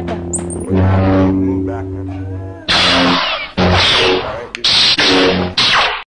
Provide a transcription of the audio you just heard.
vuelta. We're gonna have to move back, man.